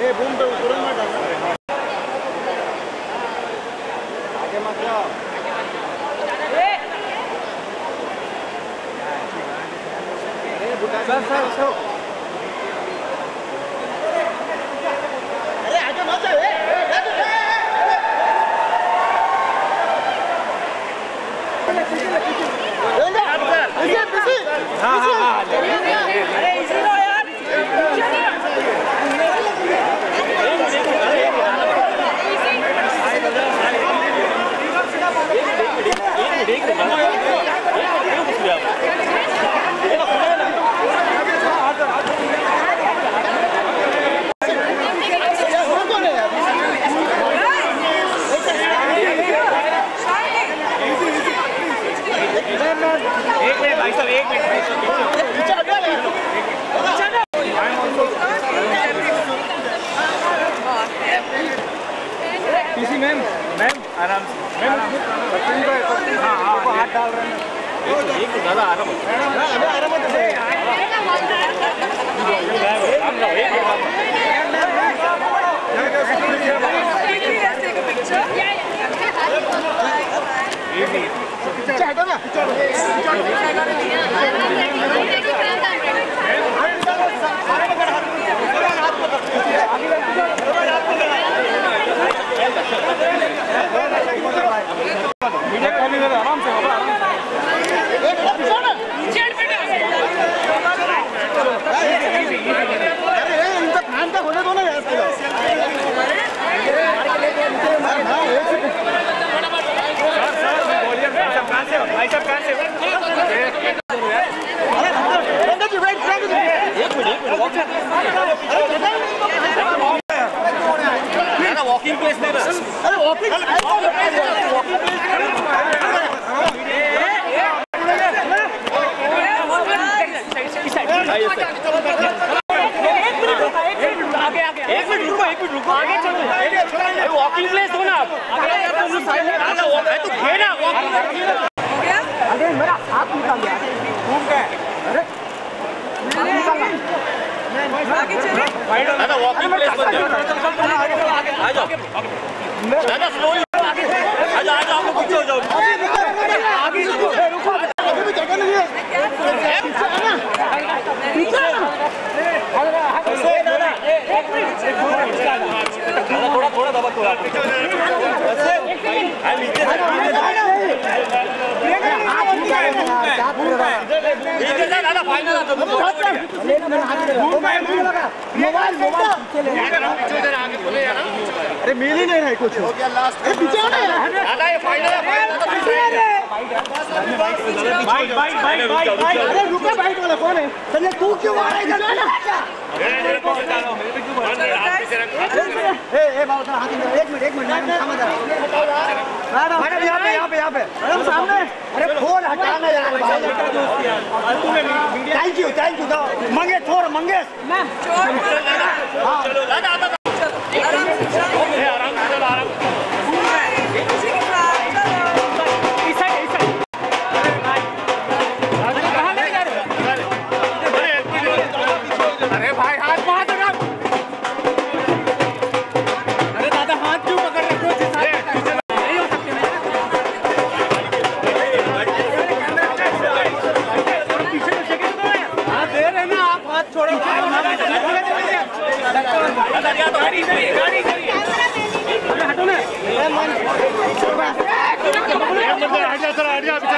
ए boom पे तुरंत मत डालना, आगे मत जाओ। सर अरे आगे मत जाओ। हाँ अरे इसी लो यार। मैम आराम से हाथ डाल रहे हैं। एक दादा आराम वॉकिंग प्लेस नहीं बस। अरे वॉकिंग एक मिनट रुको आगे चलो। वॉकिंग प्लेस हो ना आप तो खेना अरे मेरा हाथ निकाल गया घूम के। अरे आगे चलो दादा वॉकिंग प्लेस बन जाओ। आ जाओ दादा स्लोली आ जाओ आप लोग पीछे हो जाओ। आगे रुको अभी भी जगह नहीं है पीछे दादा एक मिनट थोड़ा दबा थोड़ा दादा फाइनल अरे मिल ही नहीं रहा कुछ हो गया लास्ट पीछे दादा ये फाइनल अरे रुको बाइक वाला कौन है? चलिए तू क्यों आ रहा है? एक मिनट मैडम यहाँ पे मैडम सामने। अरे फोन हटाना यार थैंक यू मंगेश छोड़ मंगेश गाड़ी